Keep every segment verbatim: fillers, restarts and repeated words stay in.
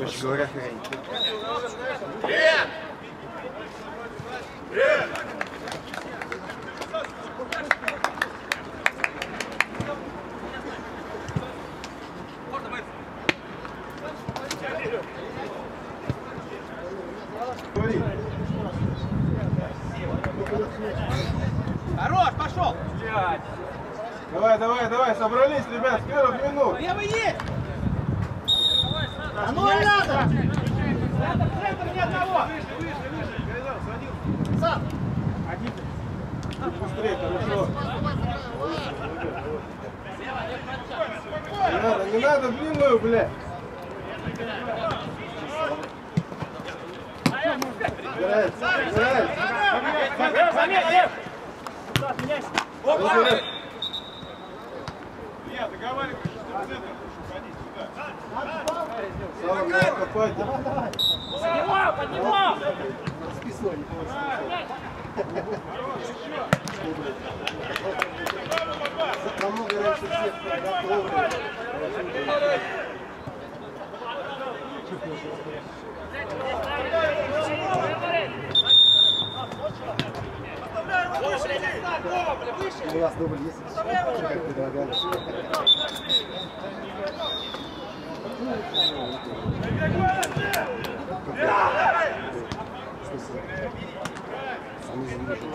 Короче говоря, хрень. Хорош, пошел! Давай, давай, давай, собрались, ребят, с первых минут. Левый есть! А ну надо! Центр, центр, ни одного! Выше, выше, выше! Гайдар, садился! Сам! Один! Быстрее, хорошо. Не надо, не надо длинную, бля. Играет, играет. Замер, Лев! Сад, меняйся! Опа! Я договариваюсь, что центр уходить сюда. Сам надо копать. Поднимал, поднимал! Списной, не получилось. Намного раньше всех подготовили. У вас дубль есть? Как предлагали? Сами заведут.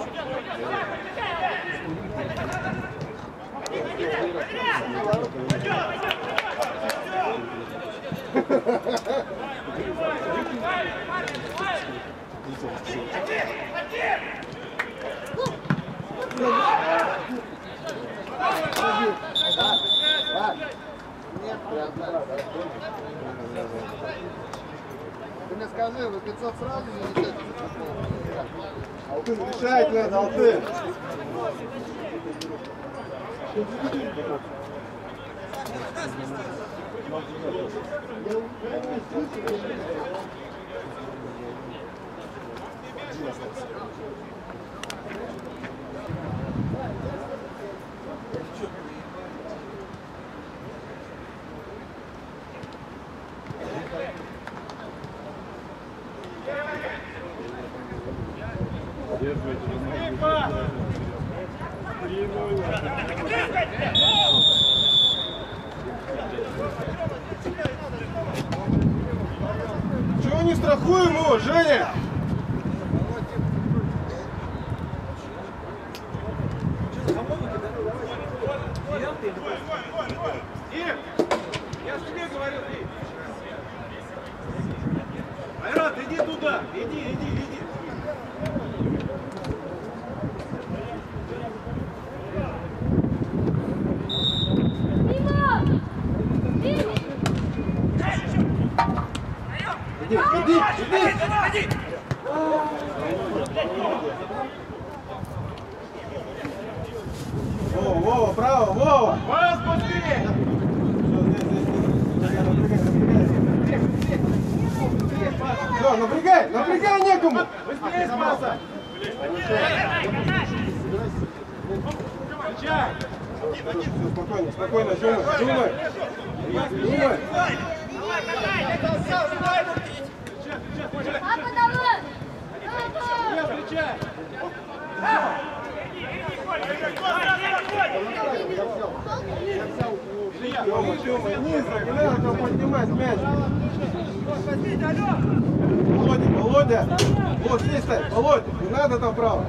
Ты мне скажи, вы пятьсот сразу не летите? Алтын решать надо, Алтын. Чего не страхуем его, Женя? Я же тебе говорил, ты! Айрат, иди туда! Иди, иди, иди! Иди, иди, иди! Вова, Вова, право, Вова! Вас быстрее! Все, напрягай, напрягай некому! Быстрее, Спаса! Встречай! Все, спокойно, спокойно, думай, думай! Думай! Папа, давай! Я встречай! Тёма, Тёма, низко, не надо там поднимать мяч! Володя, Володя! Вот здесь стоит, Володя, не надо там право!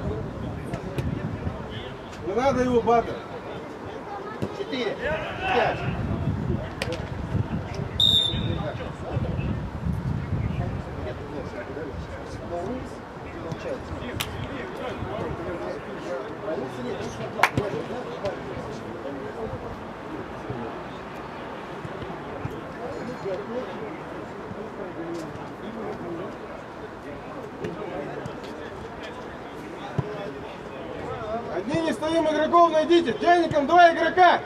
Не надо его батать! Четыре, пять. Одни не стоим игроков, найдите! Тяником два игрока!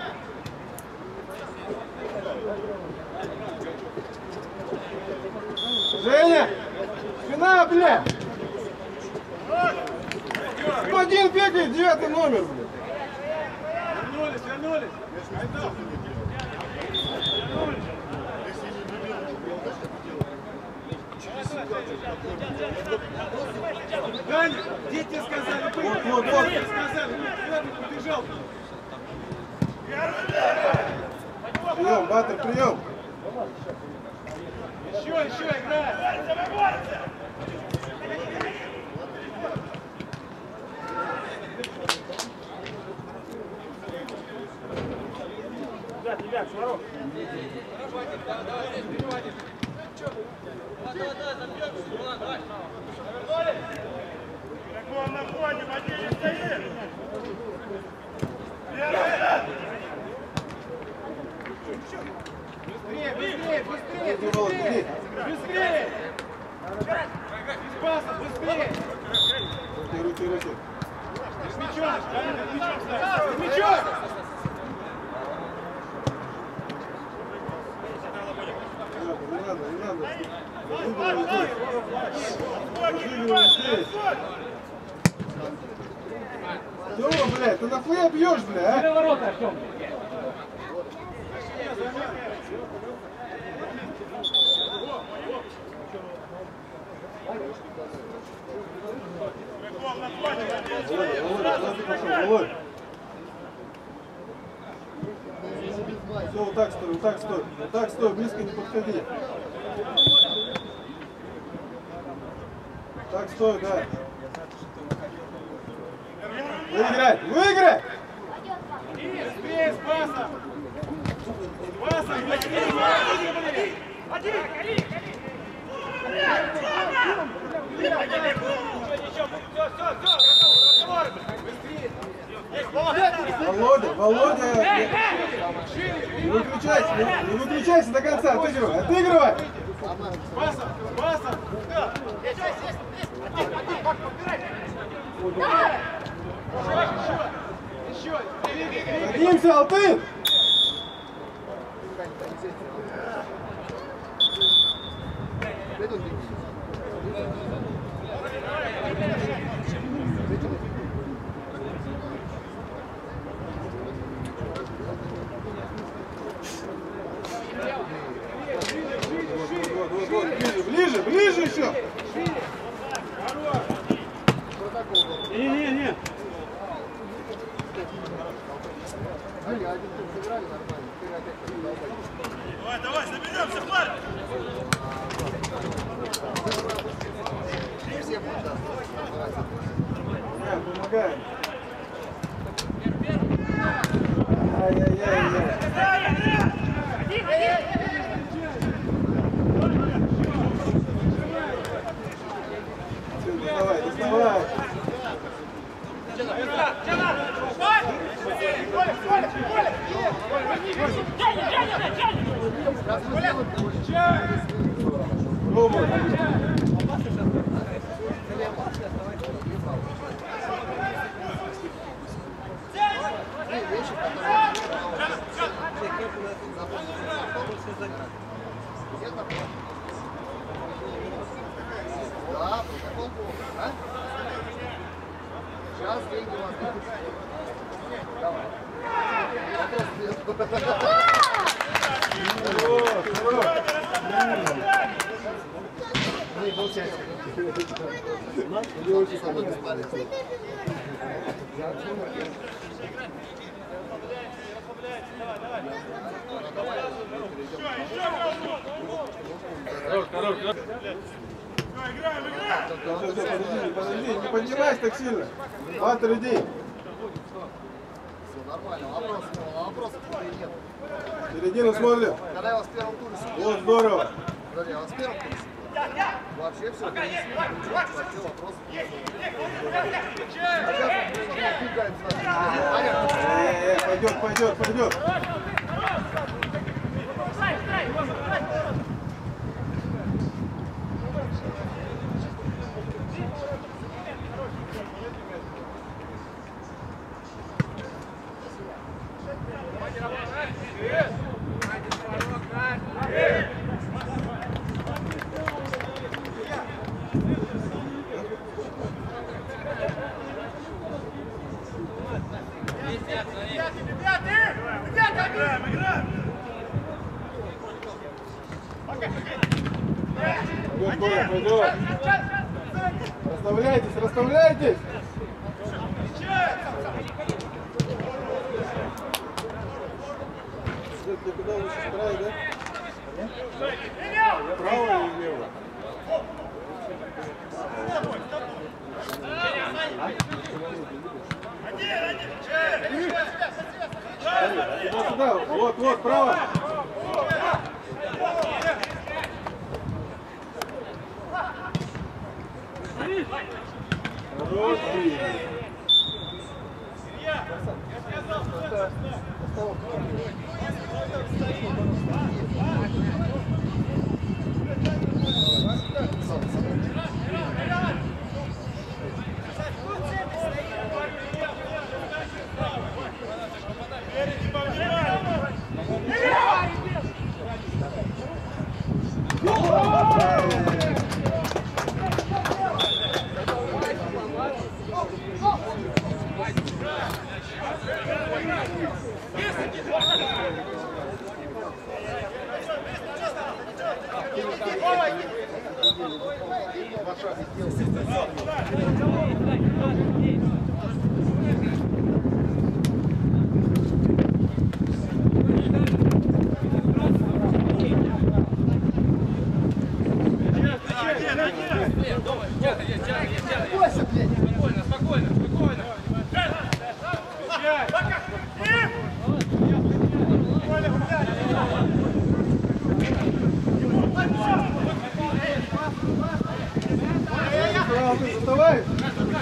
Женя! Спина, бля! Один бегает, девятый номер, бля! Вернулись, вернулись! Даня, дети сказали, Вот, вот, вот. дети сказали, побежал. Прием, Батыр, прием. Еще, еще играй. Ребят, ребят, Шнуров. Какого на входе, Матей стоит! Быстрее, быстрее, быстрее, Иди, Володь, иди. быстрее! Без паса, быстрее! Руки, руки, руки. С мячом, с мячом, с мячом! Не надо, не надо. Выигрывай здесь. Выигрывай здесь. Тёма, блядь, ты нахуя бьешь, бля, а? Перевороты, Артем! Какого на входе, Матей Володя, стоит! Володя, куда ты пошел, Володь? Все, вот так стой, вот так стой. Вот так стой, близко не подходи. Так стой, да. Выиграй, выиграй! Быстрее, с пасом! С пасом, быстрее! Володя, Володя! Не выключайся, не, не выключайся до конца, отыгрывай, отыгрывай! С пасом, с пасом! Еще, еще! Садимся, Алтын! Вот, вот, вот, ближе, ближе, ближе еще! Не-не-не! Давай, давай, заберемся, хватит! Помогаем. Ай-яй-яй-яй. Доставай, доставай. Пробуй. Да, протокол был, а? Сейчас деньги вам дадут. Давай. Вопрос нет. Хорош, хорош. Ну и получается. Мне очень сложно бесполезно. Хорош, хорош, хорош. Играем, играем! Подожди, подожди, не поднимайся так сильно. Батыр, иди. Все нормально. Вопросов, вопросов нет. Середину смотрим. Когда я вас в первом туре сидел, Вот, здорово. подожди, я вас в первом туре сидел. Вообще все, принесли, вообще вопросов нет. А сейчас мы убегаем с вами. Понятно. Э, э, пойдет, пойдет, пойдет. Играем, играем! Пойдет, Коля, пойдет. Расставляйтесь, расставляйтесь. Ты куда лучше справить, да? Право или лево? Сюда, сюда, вот, вот, право. Хорош, Заставай!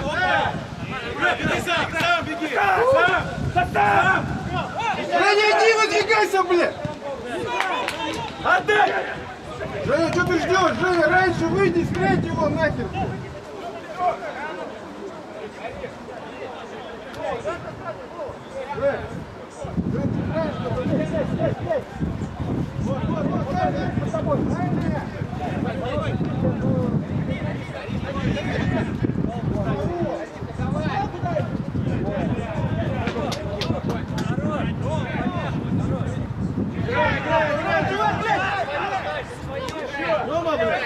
Сам беги! Сам! Сам! Женя, иди, выдвигайся, блядь! Отдай! Женя, что ты ждешь? Женя, раньше выйди, встреть его нахер! Жень! Жень, ты знаешь, что ты здесь, здесь, здесь! Вот, вот, вот, вот, под тобой! Рома, блядь!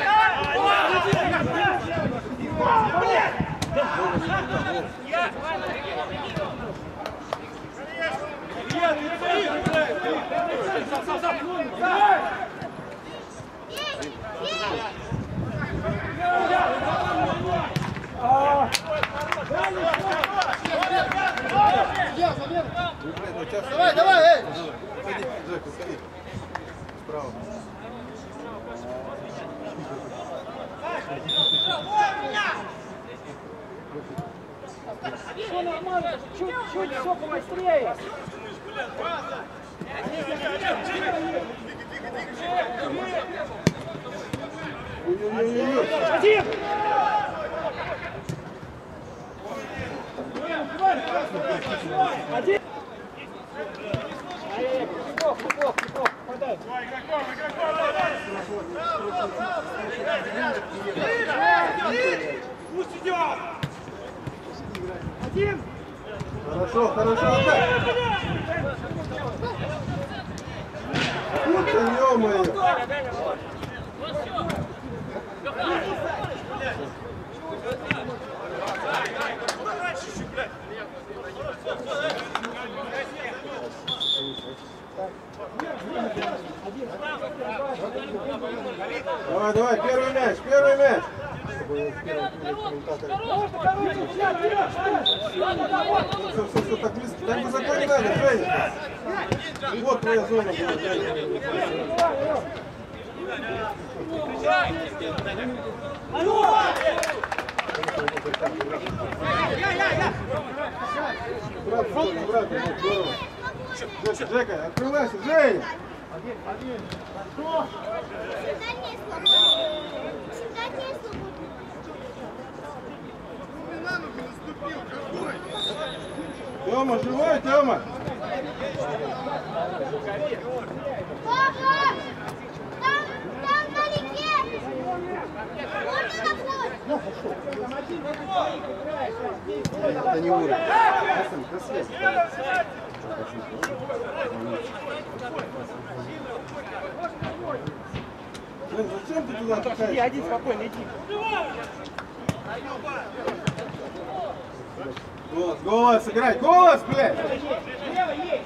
Давай, давай, эй! Уходи, Джек, уходи. Справа. Все нормально, чуть-чуть все побыстрее. Один! Один! Пиков, пиков, пиков, подай. Игроком, игроком, давай! Пусть идет! Один! Хорошо, хорошо, отдай! Вот ты, ё-моё! Давай, давай, первый мяч, первый мяч! Все, все, все, так, так высоко не надо, Женя! Вот твоя зона была, Женя. Брат, брат, брат, здорово. Джека, Джека, открывайся, Женя! Один, один. Сюда не свободно. Сюда не свободно. Тёма, живой, Тёма! Папа! Там, там вдалеке! Можно на вход? Это не уровень. Красиво, красиво. Жень, зачем ты туда Иди, пихаешь? один спокойно, иди. Голос, голос, сыграй, голос, блядь! Лево есть.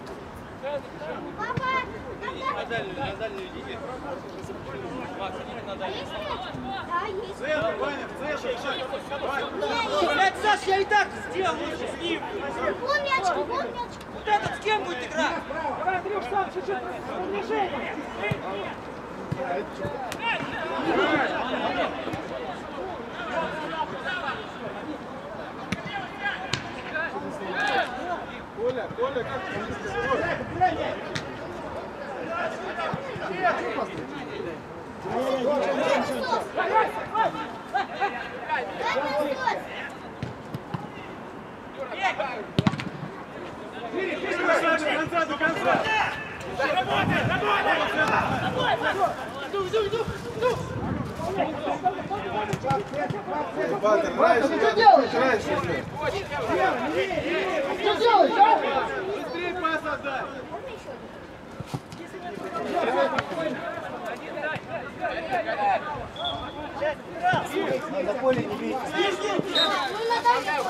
Папа, На дальнюю, на дальнюю идите. Макс, идите на дальнюю. да, есть. Центр, Ваня, в центр, Ваня. Блядь, Саш, я и так сделал лучше с ним. Вон мячик, вон мячик. Вот этот с кем будет играть? Давай, Андрюх, сам чуть-чуть продвижение. Коля, Коля, как ты? До конца, до конца. Работай, работай. Батер, раньше, Ты что делаешь? раньше уже. Что делаешь, а? Быстрее пас отдай. На поле не бейте. Ну, надо.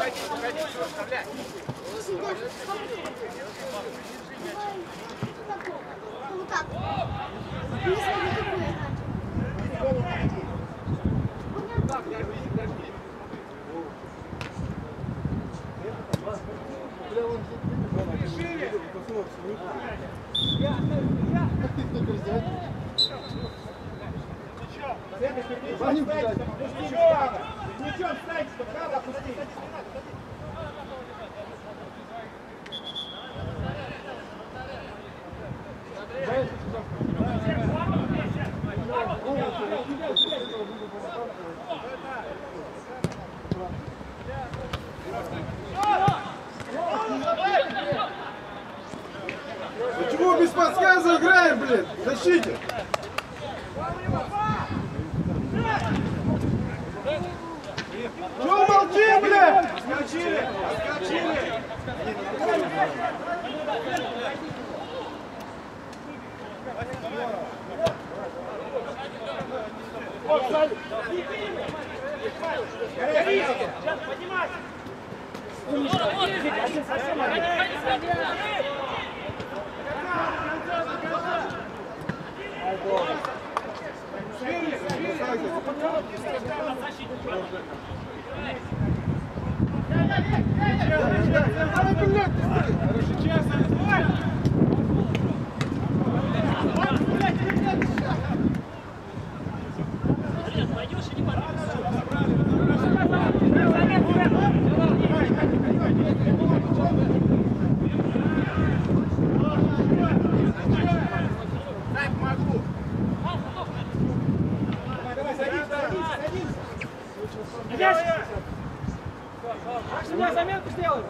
Вот так. Не смогу такую играть. Как ты их только взять? За ним бежать. Ничего, встаньте, право опусти. Почему без подсказа играем, блин? Защите! Чего молчим, блин? Скочили, скочили. Сейчас поднимайся. Один совсем один. Максим, заменку сделай.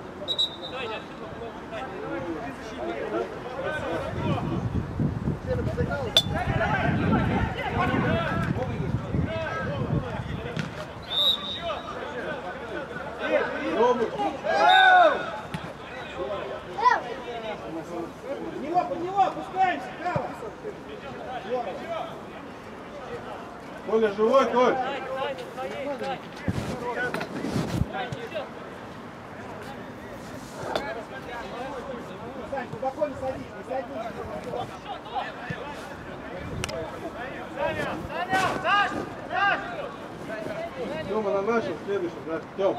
Под него, под него, опускаемся, право. Коля, живой, Коль! Сань, глубоко не садись, не садись. Тёма на нашем, следующем, да? Тём.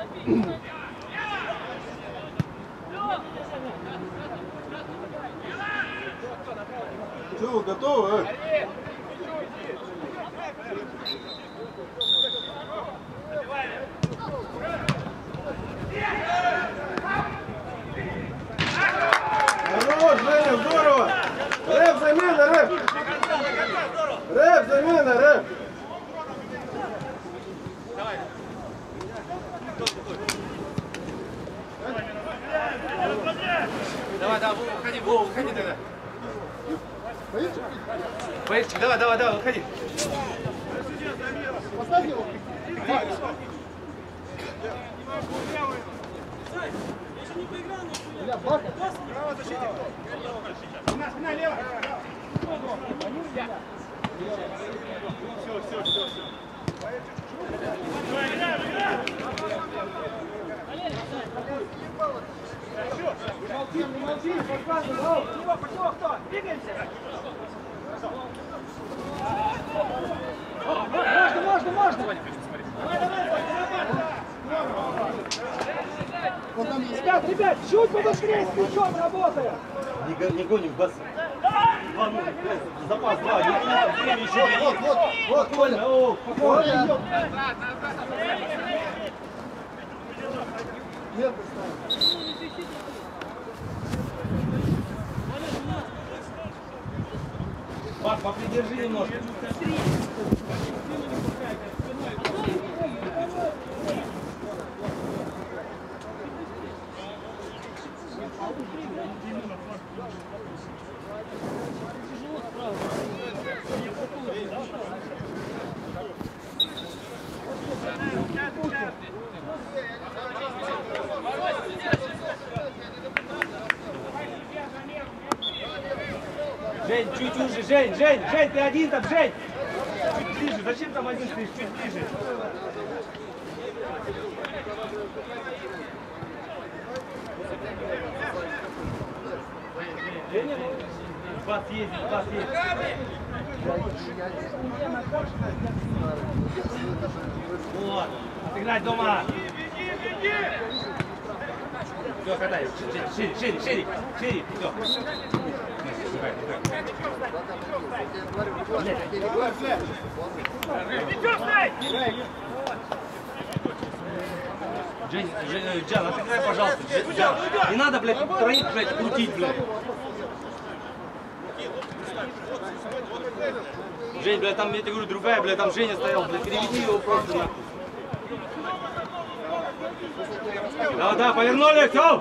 Что, вы готовы, а? Хорош, Женя, здорово! Рэп, замена, рэп! Рэп, замена, рэп! Давай, давай, выходи, Вова, выходи тогда. Боишься? Боишься, давай, давай, давай, выходи. Поставь его. Бля, бака. Спина, спина, лево. Все, все, все, все. Молчи, не молчи, подсказывай. Чего, почему кто? Двигаемся. Можно, можно, можно. Ребят, ребят, чуть побыстрее с мячом работаем. Не гоним, бас. Два, ну, запас, два, не гоним, время еще. Вот, вот, вот, Коля. О, Коля. Нет, Пап, попридержи немножко. Жень, чуть уже, Жень, Жень, Жень, ты один там, Жень! Чуть ближе, зачем там один стоишь, чуть ближе? Женя, ну, бас ездит, бас ездит. Ну ладно, отыграть дома. Все, катай, шире, шире, шире, шире, все. Жень, Жень, Джан, отыграй, пожалуйста. Джан, не надо, блядь, троих, блядь, крутить, блядь. Жень, блядь, там, я тебе говорю, другая, блядь, там Женя стоял, блядь, переведи его просто нахуй. Да, да, повернули, все.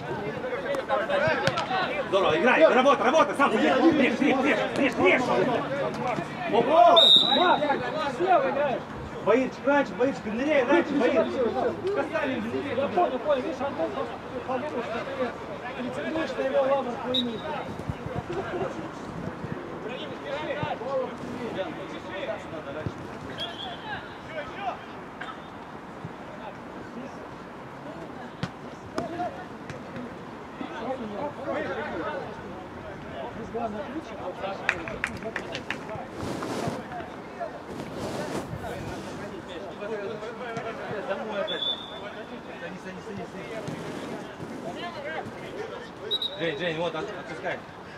Здорово, играй, работай, работай, сам режь, режь, режь, режь, режь. Ого! Слева играешь. Боирчик, раньше, боирчик, ныряй, раньше, боирчик. Касали, ныряй. Я понял, понял, видишь, Антон подумал, что ты претендуешь на его лавр твоими. Жень, Жень, вот, отпускай.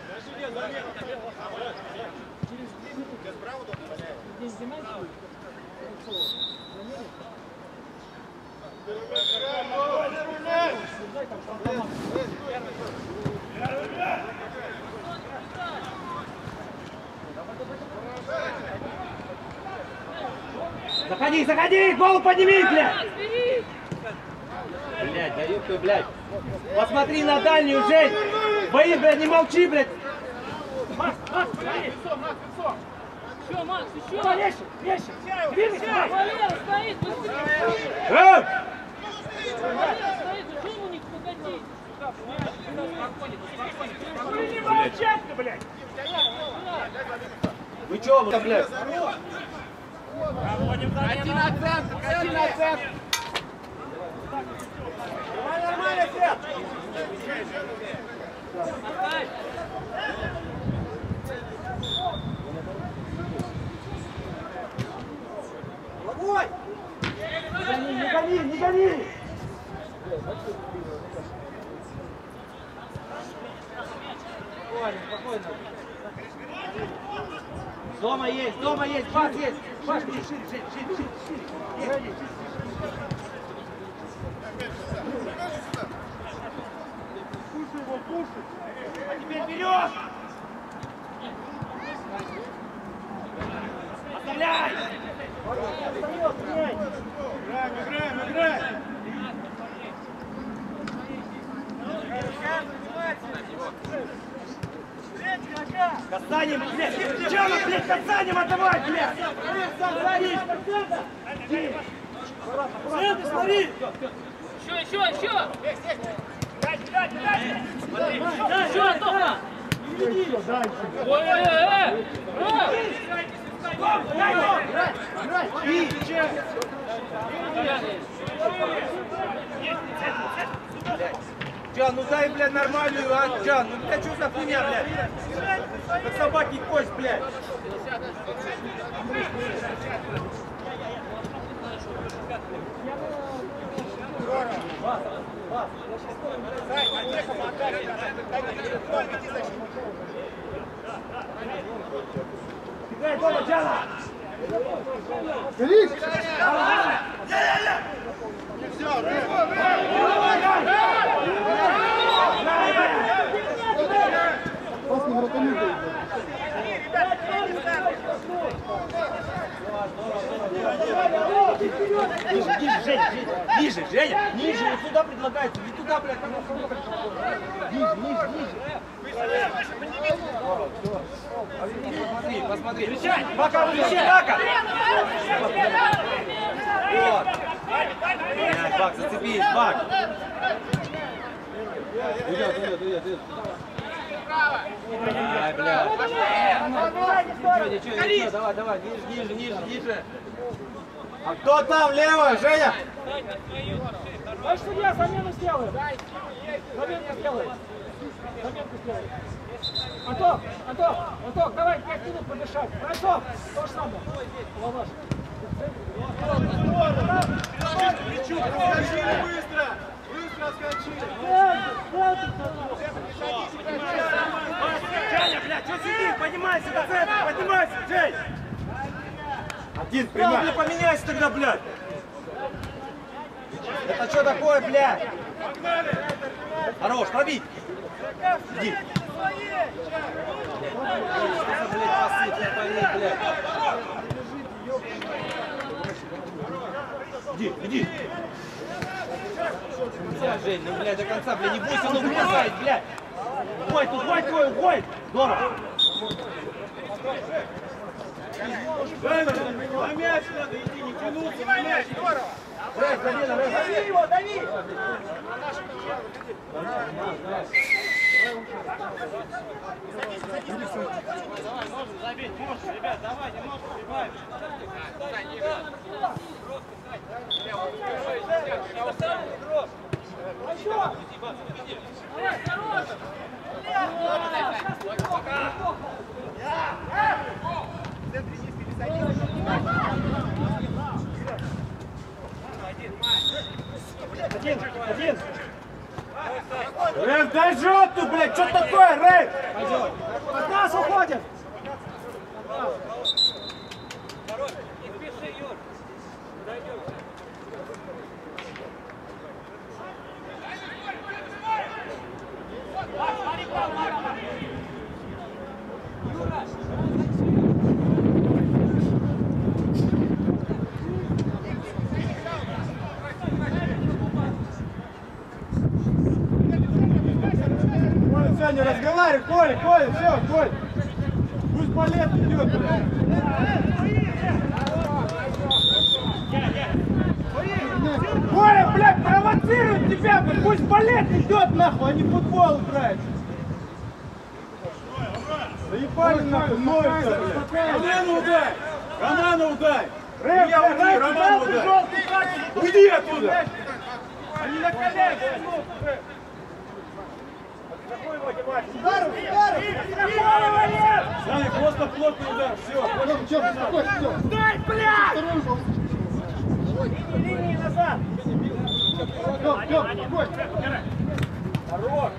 Заходи, заходи, голову подними, блядь! Блядь, да ёпта, блядь. Посмотри на дальнюю, Жень! Бои, блядь, не молчи, блядь! Макс, Макс, смотри! Лицо, Макс, лицо! Еще, Макс, еще! Вещи, вещи! Двигайся, Макс! Валера стоит, быстрее! Эй! Валера стоит, уже ему не погоди! Вы не молчать-то, блядь! Вы чё, вы, блядь? Кати на центр, кати на центр! Давай нормально, Свет! Головой! Не гони, не гони, не гони! Спокойно, спокойно. Дома есть, дома есть, пас есть. Паш, шире, шире, шире, шире, шире. Пуши его, пуши. А теперь вперед! Оставляй! Играем, играем, играем. Касанем, блядь! Чё мы, блядь, касанем отдавай, блядь! Смотри! Смотри, смотри! Еще, еще, еще! Дайте, дайте, дайте! Еще, Антоха! Все, дальше. Ой, э, э! Джан, ну дай, блядь, нормальную, а, Джан, ну, блядь, что за хуйня, блядь? Как собаки кость, блядь. Играй, Коля, Джана! Горишь? Пас на вратарю. Ниже, ниже, Женя, Женя, ниже, Женя, ниже, вот сюда предлагается, не туда, блядь, кому кому как. Ниже, ниже, ниже. Посмотри, посмотри. Бака, вылечи, Бака! Вот. Блядь, Бак, зацепись, Бак. Идет, идет, идет, идет. Ай, блядь. Ничего, ничего, ничего, давай, давай, ниже, ниже, ниже, ниже. А кто там, лево, Женя? Давай, судья, замену сделаем. Замену сделаем. Заменку сделаем. Антон, Антон, Антон, давай пять минут подышать. Антон, то же самое. Лаваш. Скачили быстро! Быстро скачили! Женя, блядь, что сидишь? Поднимайся до центра, поднимайся, Жень! Один, прямой. Поменяйся тогда, блядь! Это что такое, блядь? Хорош, пробить! Иди! Что за, блядь, пасы, блядь, пойми, блядь! Иди, иди! Бля, Жень, ну, блядь, до конца, блядь, не бойся, ну, влезай, блядь! Уходь, уходь, твой, уходь! Здорово! На мяч надо идти, не тянуться, на мяч, здорово! Рэк, замена, Рэк! Дави его, дави! Забить можно, ребят, давай, немножко прибавим. Один, один. Рэк, дай жопу, блядь, что такое, Рэк? От нас уходит. Коля, все, не разговаривай, Коля, Коля, все, Коля. Пусть балет идет, блядь. Коля, блядь, провоцирует тебя, блядь, пусть балет идет, нахуй, а не футбол играет. Заебали, нахуй, ноется, блядь. Роману удай! Роману удай! Рэп, Я уйди, Рэп, Роману Рэп, удай! желтый карточку. Уйди оттуда! Они на коленях. Какой его одевать? Удар, удар! Саня, просто плотный удар, все. Дай, блядь! Линии назад! Хорош!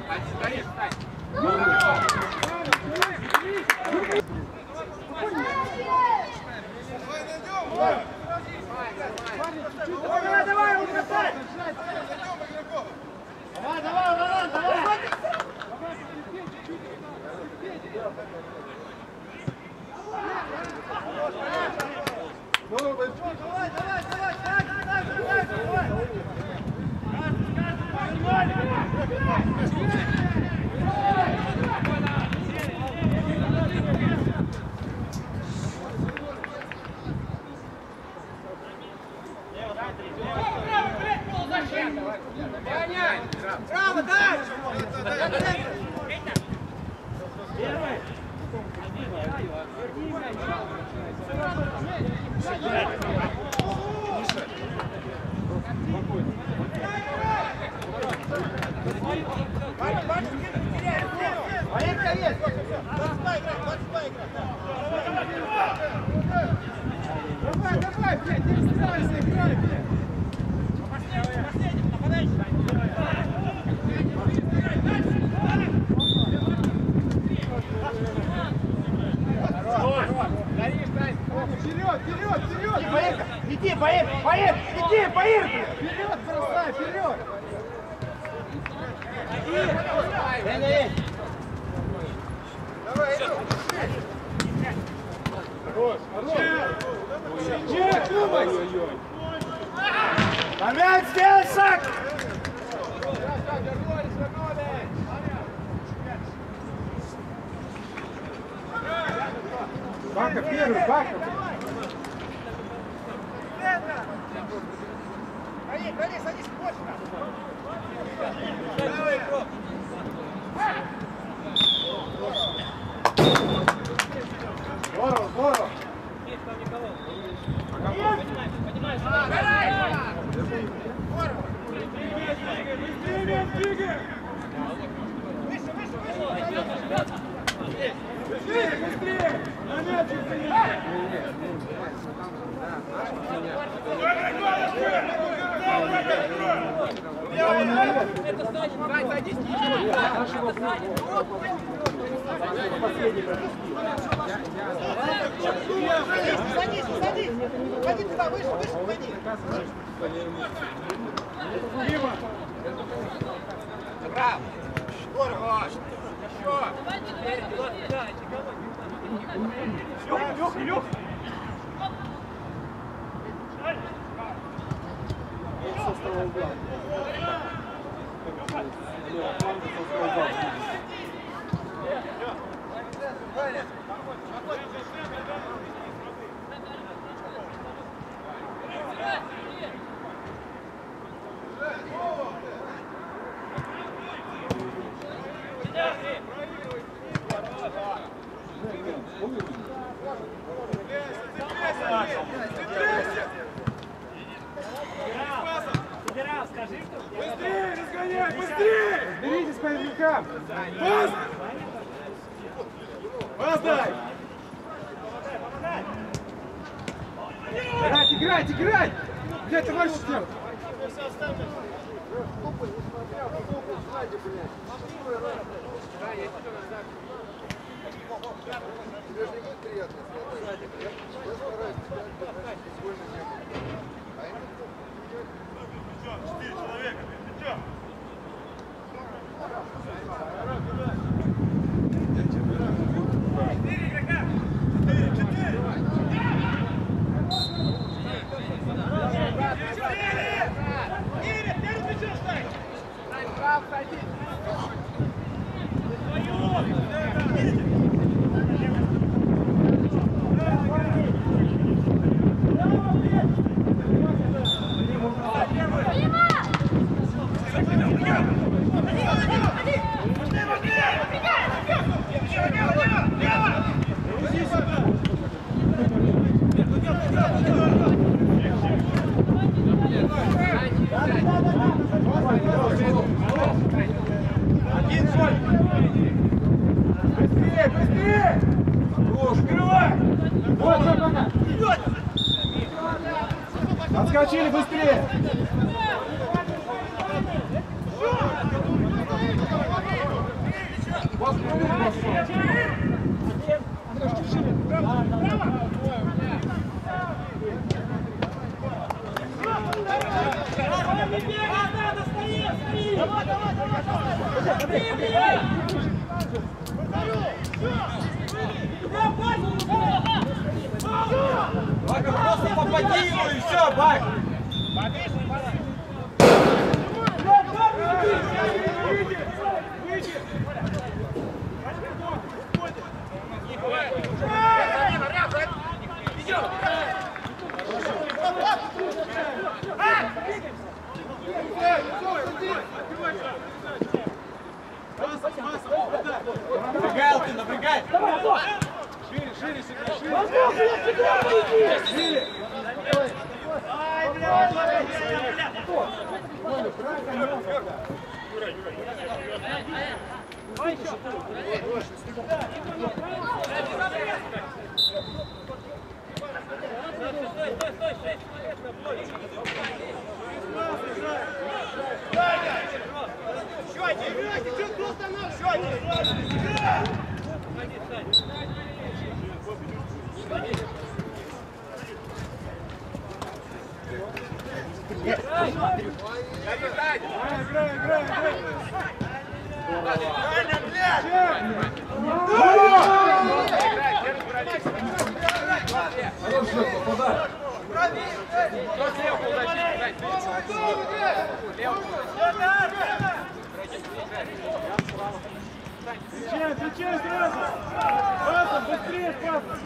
Давай, давай, укрепай! Давай, давай, давай, давай! Давай, давай, давай, давай, давай, давай! Право, дай! Первый. Давай, давай, блядь, не старайся, играй, блядь. Вперед, вперед, вперед! Поехали! Иди, поехали, поехали! Иди, поехали! Вперед, бросай, вперед! Иди! Давай, хорош, хорош! Чек, думай! Момент, сделай шаг! Бака, первый, Бака! Ходи, ходи, садись, почка! Здорово, здорово! Быстрее, быстрее! На мяч быстрее! Это Саня, Сань, садись, это Саня. Садись, садись! Ходи туда, выше, выше, ходи! Дима! Браво! Здорово! Еще! Лех, Лех, Лех! Быстрее, разгоняй, быстрее! Беритесь по игрокам! Пас! Пас дай! Играть, играть, играть! Где ты можешь сделать? Тебе же не будет приятно смотреть. Я стараюсь тебя держать сегодня не было. А им Четыре человека, ты чё? Четыре игрока! Четыре, четыре! Четыре! Ири, первый мячом ставь! Дай прав, садись! Быстрее, быстрее! Хорош, открывай! Вот, вот, пока! Отскочили быстрее! Бака, просто попади ему и все, Бак! Галкин, Давай, Антон! Шире, шире, шире, шире. Возможно, я тебя пойди! Шире. Встречай, встречай сразу! Пасом, быстрее, пасом!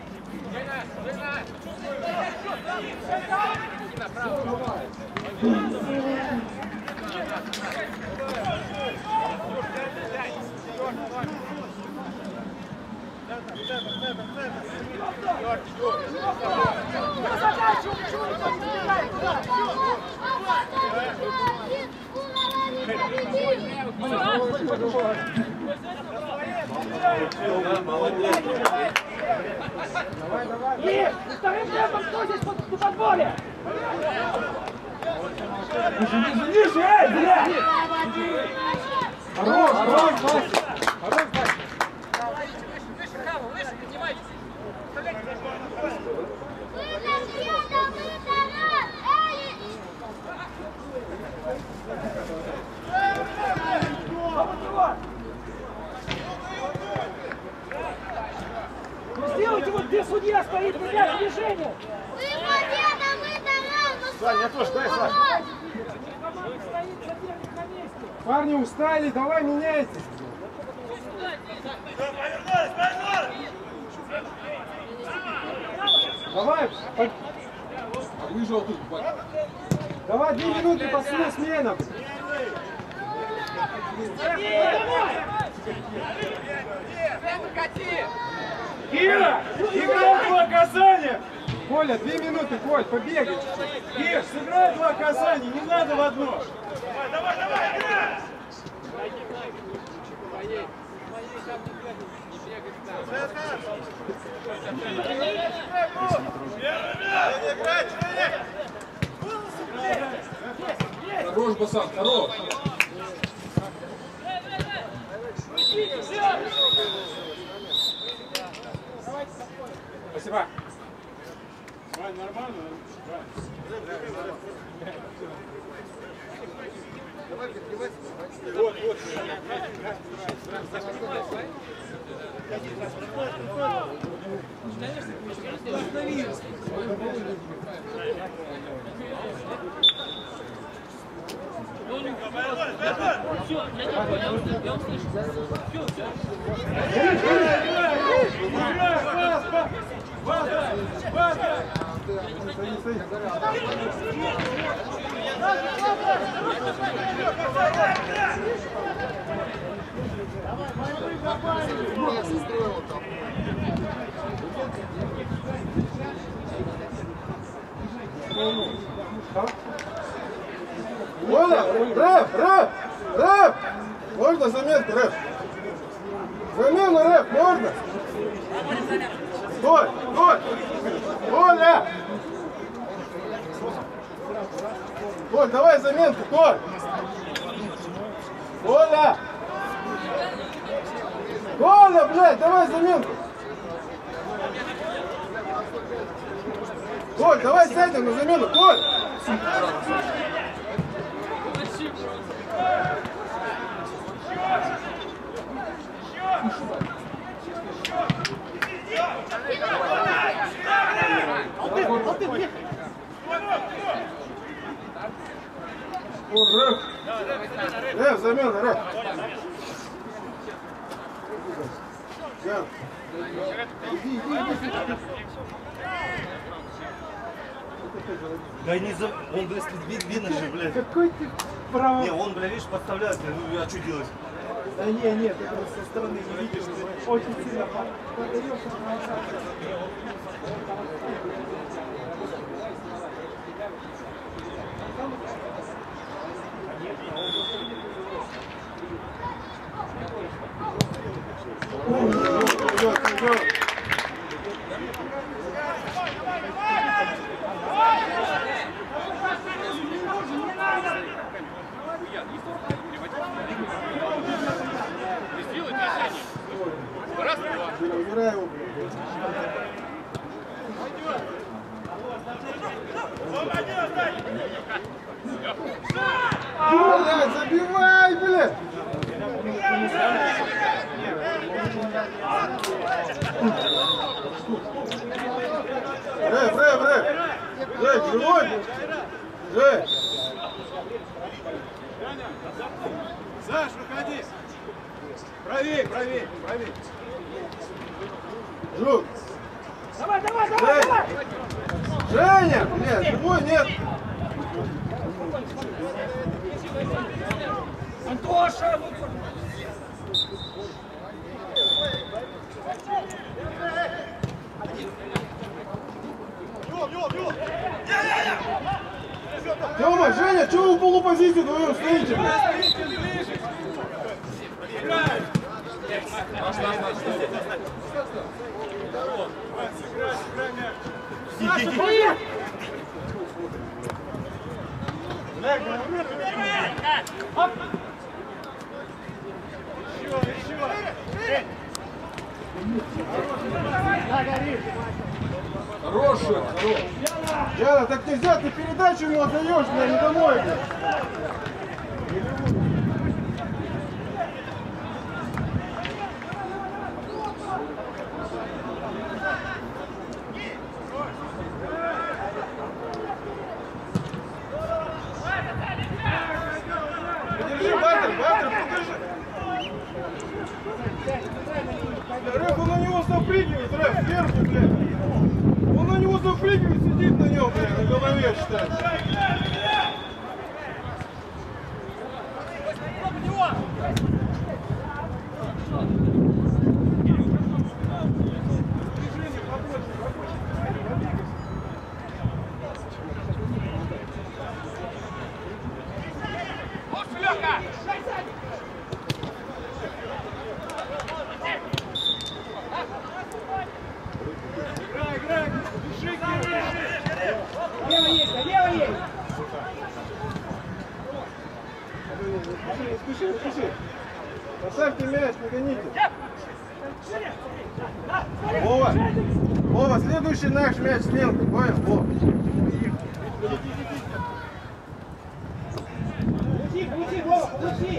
И вторым темпом кто здесь под, на подборе? Ниже, ниже, ниже! Эй, блядь! Хорош, хорош, Вася! Хорош, Вася! Выше, Хава, выше, поднимайтесь. Ну сделайте вот где судья стоит, ребят, движение! Сань, я тоже, дай, Сань. Команда стоит, соперник на месте! Парни устали, давай меняйтесь! Давай! под- Давай, две минуты, последняя смена! Кира! Играй два касания! Коля, две минуты, Коль, побегай! Кир, сыграй два касания, не надо в одно! Давай, давай, давай, играй! Хорош, пацан, хорош! Спасибо! Нормально? Давай, переливайся. Вот, вот. Все, я не понял, я услышал, я услышал. Все, все. Я состроил там. Оля, рэп, рэп, рэп! Можно заметку, рэп? Замену, рэп, можно? Стой, стой! Оля! Коль, давай заменку, Коль! Коля! Коля, блядь, давай заменку! Коль, давай сядем на замену, Коль! О, рэп! Рэп, замена, рэп! Иди, иди, иди! Да не за... Он, блядь, вид- видно же, блядь. Какой ты право? Не, он, блядь, видишь, подставляет. Ну, а что делать? Да не, нет, ты просто со стороны не видишь, ты очень сильно подаешься на Убирай его. Блядь, забивай, блядь! Рэп, рэп, рэп! Жек, живой! Жек! Саш, выходи! Правее, правее, правее! Жук! Давай, давай, давай, Жек! давай! Женя! Нет, живой нет! Антоша! Тёма, Женя, чего вы в полупозиции вдвоем стоите? Хороший, хороший. Яна, так нельзя, ты передачу ему отдаешь, бля, не домой, бля. Подержи, Баттер, Баттер, подержи. Рэп, он на него запрыгивает, Рэп, сверху, блядь. Он на него запрыгивает, сидит на нем, блядь, на голове, считай. Лево есть, лево есть! Не спеши, не спеши. Поставьте мяч, нагоните. Вова, Вова, следующий наш мяч с лентой, понял? Вова. Получи, получи, Вова, получи!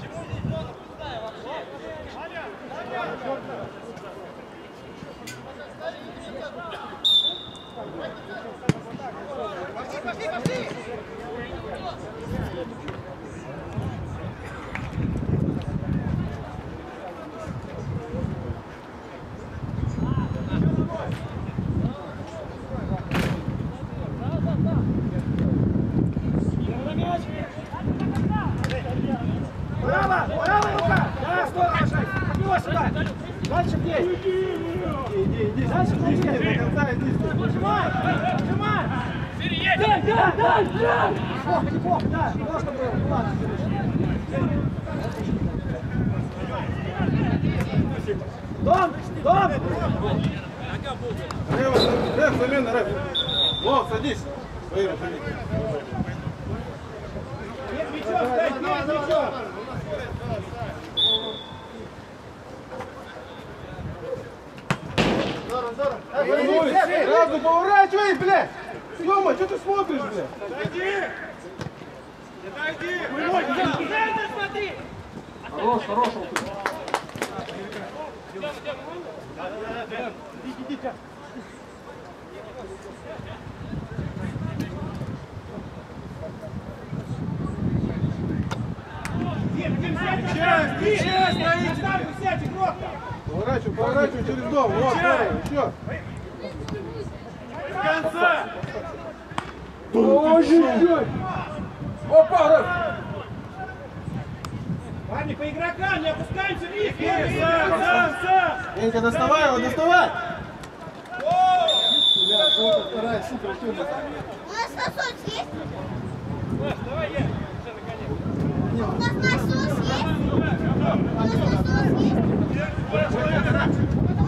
Право, правая рука! Да, стой, решай! От него сюда! Дальше бей! Иди, иди, иди, Дальше иди, иди, бей! до конца иди. Нажимай! Нажимай! Дай, дай, дай, дай! Неплохо, неплохо, да, просто было, ну ладно. Дом, дом! Рэп, рэп, замена, рэп. Вов, садись. Своим, садись. Нет мячом, дай, нет мячом! Вернулись. Сразу поворачивай, блядь. Тёма, что ты смотришь, блядь? Отойди! Отойди! Смотри! Хорош, хорош. Сейчас, сейчас стоите! Поворачивай, поворачивай через дом. Вот, давай, еще. До конца! Ой-ой-ой. Опа, рэп. Парни, по игрокам, не опускаемся вниз! Сам, сам, сам! Венька, доставай его, доставай! Бля, желтая вторая, супер, тюрьма. У нас насос есть? Давай я. Уже наконец. У нас насос есть? У нас насос есть?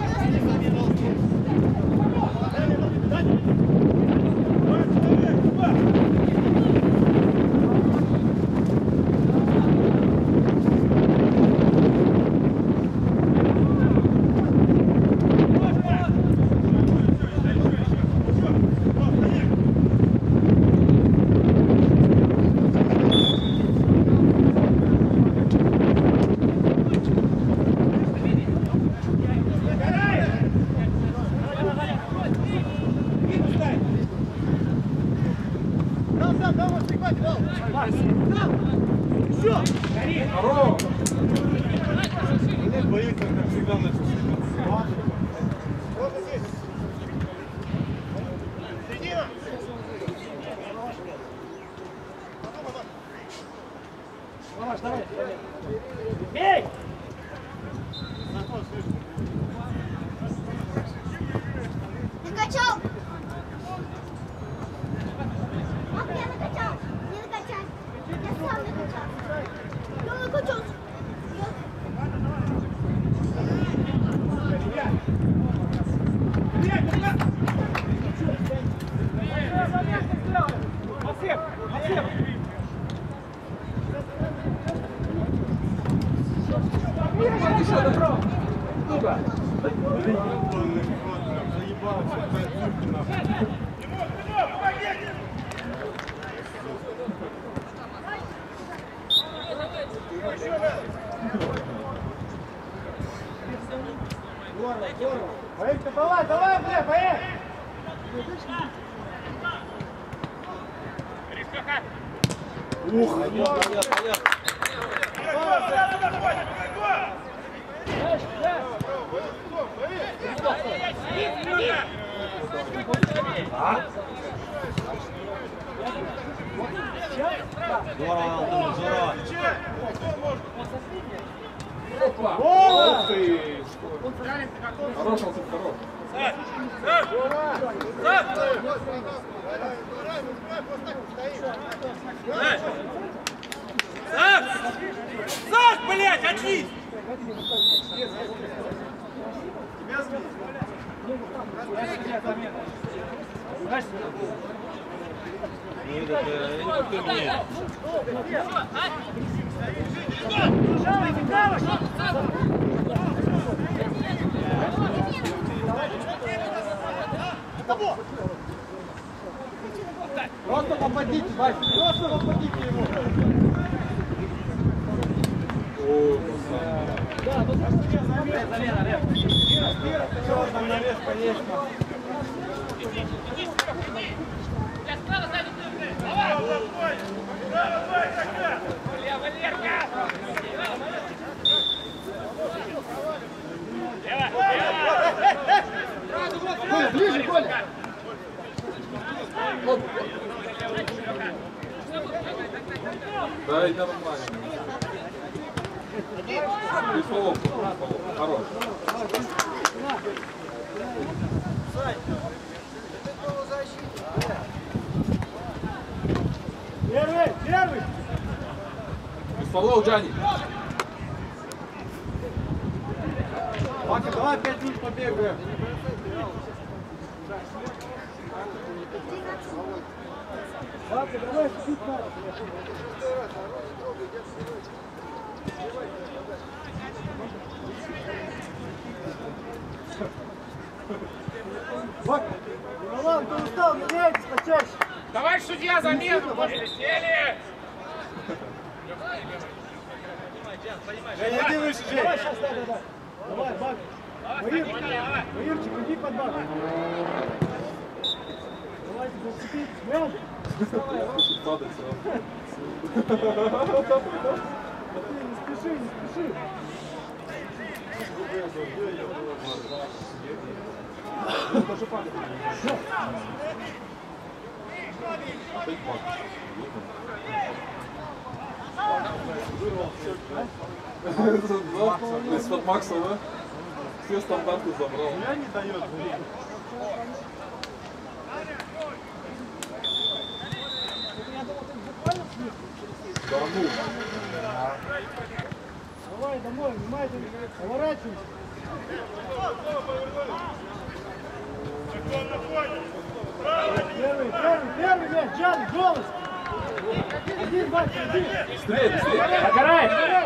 Хорош! Боится, как всегда, на Давай, давай. Бей! Накачал! Пап, я накачал! Не накачать! Я сам накачал! Я накачал! Максим! Максим! Еще добро! Туго! Поехали, давай, давай, бля, поехали! Ух, понятно, понятно. Здорово, Антон, здорово. Опа! О! Ты! Хорош, Антон, хорош. Саш! Саш, блядь, очнись! Ну, этот, э, я не поменяю. Просто попадите, Вась, просто попадите ему. О, красава. Еще одна нарезка есть. Коля, ближе, Коля! Да, и нормально. И полом, хорош. Первый, первый! Без полов, Джани. Вака, давай пять минут побегаем. Вака, давай чуть-чуть надо. Вака, Роман, ты устал, меняйтесь почаще. Давай, судья, замену! Сели! Жень, иди выше, Жень. Давай, сейчас, да, да, да. Давай, Бак. Маир, Маирчик, иди под Бак. Давайте зацепить. Мяч. Падать сразу. Не спеши, не спеши. Опять бак. Из-под Макса, да? Все стандарты забрал. Я не дает. Да ну. Давай домой, внимательно, поворачивайся. Первый, первый, первый мяч, Джан, голос. Один, два, один. Быстрее, быстрее. Огорай!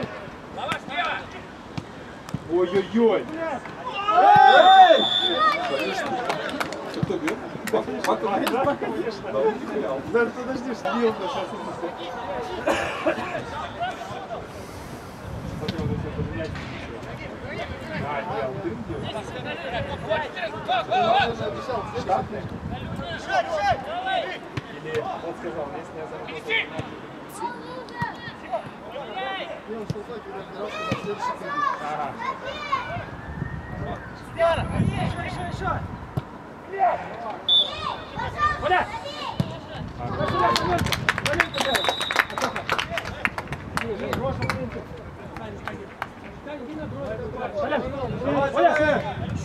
Ой-ой-ой! Эй! Конечно. Кто бьет? Бака? Да, конечно. Да, он не терял. Да, подожди, что бил бы сейчас. Смотри, он все поменять. А, делал, дым делал. Или он сказал, если я заработал. Ага. Еще, еще, еще. Коля! Коля, Семенко! Маленько дай! Атака! Брошу, Семенко! Коля! Коля!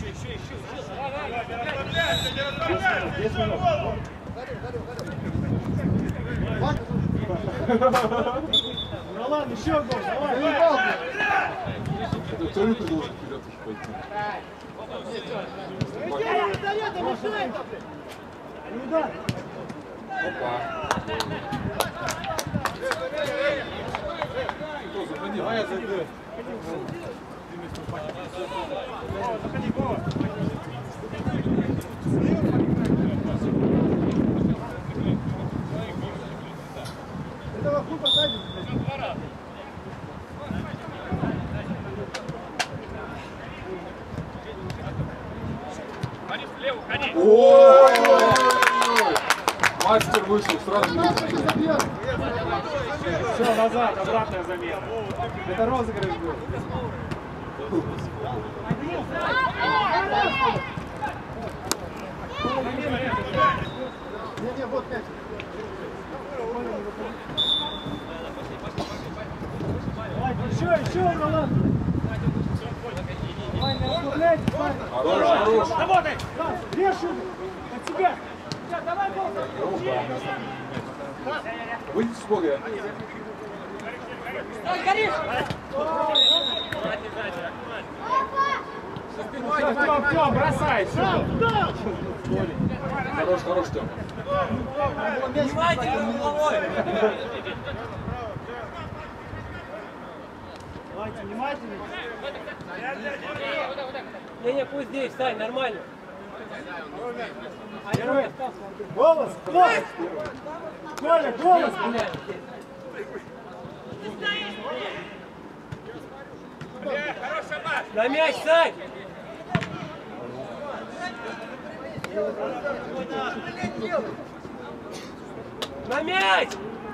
десять минут. Ролан, еще гол! Давай! Это кто не должен вперед уж пойти? Удар! Опа. Кто заходил? Давай я зайду. Этого хуй посадим. Ой! Мастер вышел, сразу не Все, назад, обратная замена. Это розыгрыш был. Не-не, вот мяч. Давай, еще, еще, Ролан. Давай, не расслабляйтесь, парни. Хорош, хорош. Работай! Да, режь его! От себя! Давай, гол! Выйдите с поля. Тём, Тём, бросай! Все. Хорош, хорош, Тём. Внимательно, головой! Давайте, внимательно! Не-не, пусть здесь, Сань, нормально. Первый. Голос! Голос! Коля, голос! блядь. На мяч, Сань! На мяч!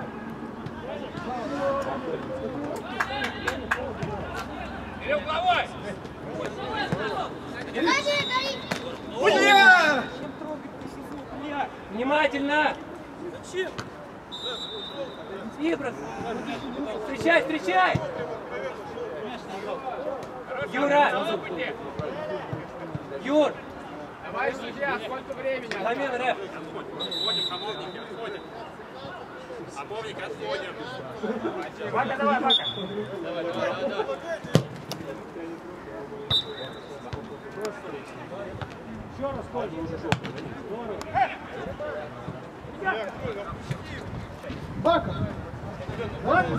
Берем головой! Внимательно! Ибрас! Встречай, встречай! Юра! Юр! Давай, судья, сколько времени? Замена, рэп! Отходим, хамовники, отходим. Хамовник, отходим. Бака, давай, Бака! Еще раз, Коля! Бака! Бака!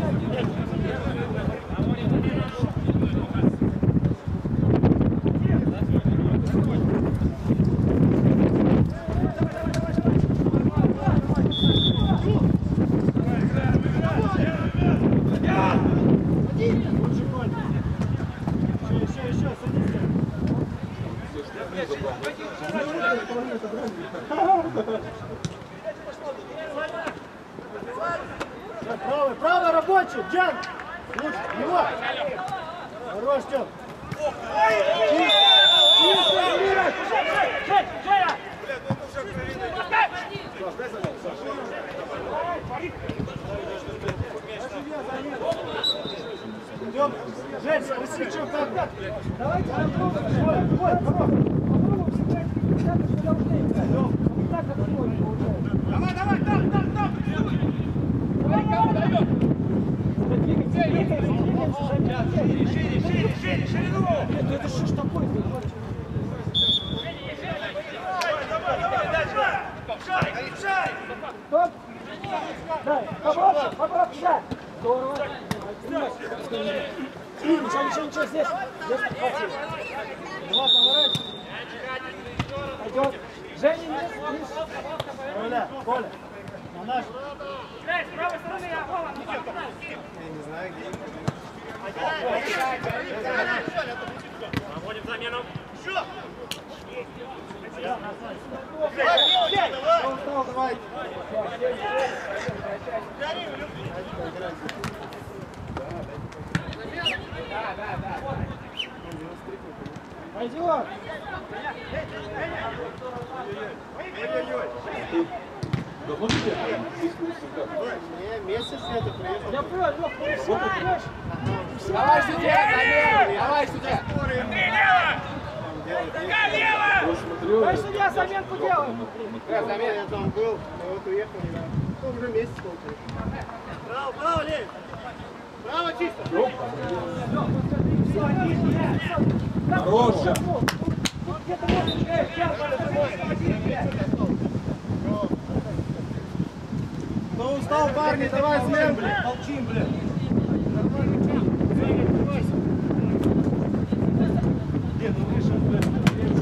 Правый, правый рабочий, Джан! Лучше, его! Хорош, Тём! Тём, Жень, спроси, что там? Давайте попробуем. Попробуем сыграть так, как мы должны играть. Не так, как сегодня получается. Давай, давай, там, там, там! Давай, кому даем? Двигайся, двигайся, двигайся, Женя. Шире, шире, шире, ширину! Нет, ну это что ж такое? Давай, давай, дальше! Шай, шай! Стоп! Дай, попробуй, попробуй, да! Здорово! Ничего, ничего, ничего, здесь! Здесь подхватил! Два поворачивай! Пойдет! Женя, вниз, вниз! Коля, Коля, на наш... Дай, с правой стороны, я Вова. Проводим замену. Еще! Устал, давай. Пойдет! Давно не ехали? Не, месяц это приехал. Я понял, Лёх, ты смотришь? Давай сюда, замена! Давай сюда! Я смотрел. Дай судья, заменку делай! Замена, я там был, мы вот уехали, да. Ну, уже месяц полтора. Право, право, Лев! Право чисто! Хорошая. Где-то можно играть, Кто устал, парни, давай смен, блин. Молчим, блин! Дед, ну вышел, блин!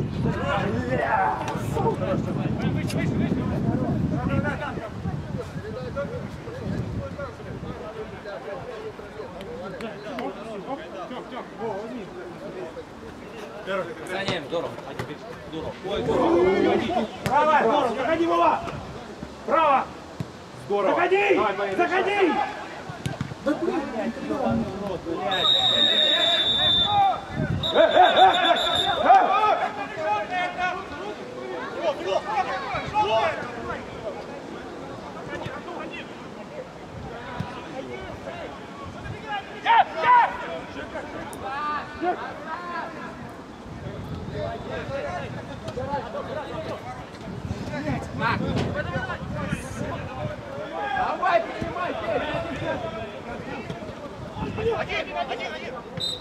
Гоняем, здорово. Здорово. Ой, здорово. Право, здорово! Заходи, Вова! Право! Здорово. Заходи! Давай, Марина. Заходи! Давай, принимай, Один, один, один!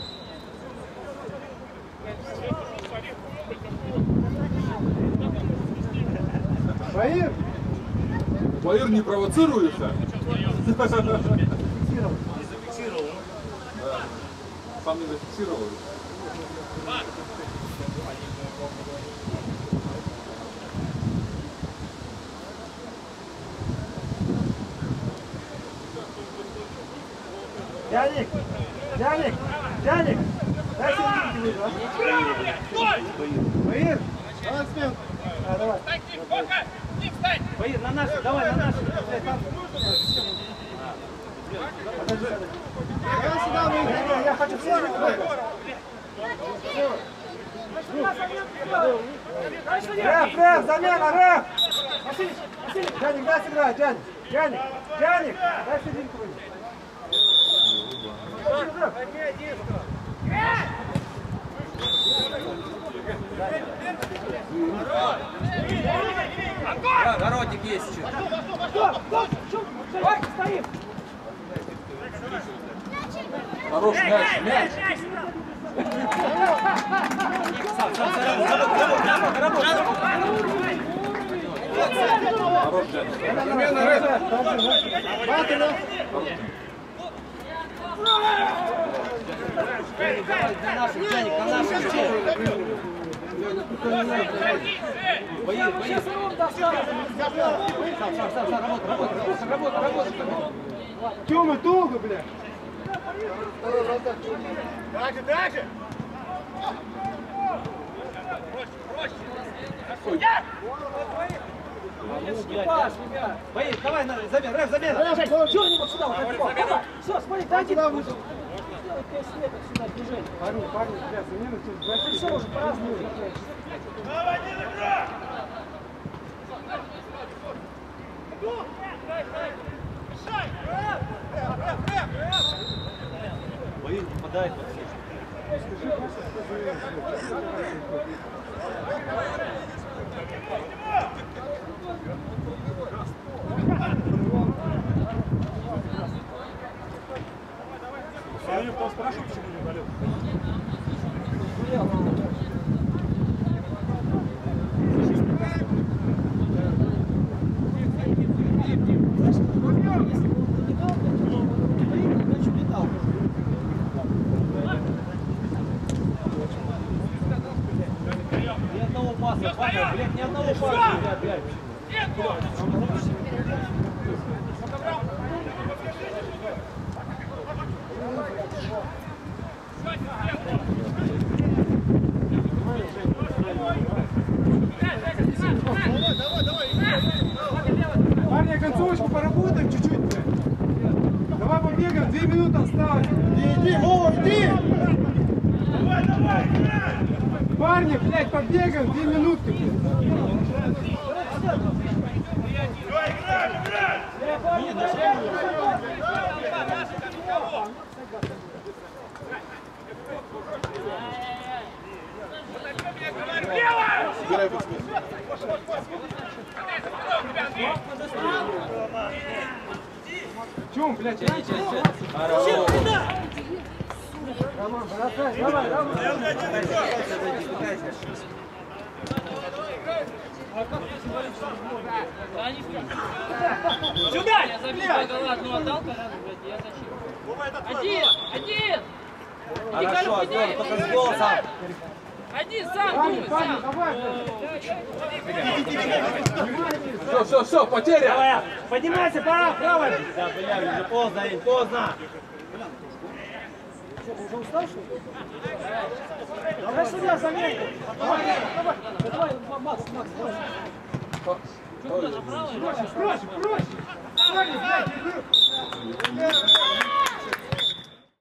Баир! Баир не провоцируется? Зафиксировал. Да. Сам не зафиксировал. Яник! Яник! Яник! Дай себе выйти, а? Баир! Давай смен! А, давай. Баир, на наш, давай, на наш. Давай сюда, Баир! Я хочу все Рэп, рэп, замена, рэп! Василий, Василий, Яник, дай сыграть, Яник! Яник! Яник! Дай серединку выйти! Огородик есть еще. стоп, стоп, что? Давай, стоим! Хорош, мяч, мяч. Хорош, мяч. Замена, рэп! Батя, На наших, Джаник, на наших. Баир, Баир. Сейчас он достанет! Сам, сам, сам, сам, работай, работай, работай, работай. Тёма, долго, бля! Дальше, дальше! Паш, ребят! Баир, давай, на- замена, рэп, замена. Дёрни-нибудь сюда, вот так вот. Все, смотри, дайте нам выше. Сделай пять метров сюда, движение. Парни, парни, бля, замена через Это все уже по-разному. Боюсь, попадает во все. Саня, кто спрашивает, почему не удалил? Ни одного паса, папа, блядь, ни одного паса, блядь. Парни, концовочку поработаем чуть-чуть, блядь. Давай побегаем, две минуты осталось. Иди, иди, Вова, иди! Давай, давай, играй! Парни, блядь, побегаем, две минутки, блядь. Давай, играем, играем! Убирай под смысл. Чум, блядь, Роман, бросай, давай, Роман. Сюда! Я забил гола, одну отдал, блядь, я зачем? Один! Один! Хорошо, здорово, только с голосом. Один сам Парни, думай, парни, сам! давай! Все, все, все, потеря! Поднимайся, пора, правой! Да, бля, уже поздно, Ин, поздно! Уже устал, что ли? Давай сюда, заменку. Давай, давай, давай, Макс, Макс, давай. Что туда направо? Проще, проще, проще! Парни, блядь, иди!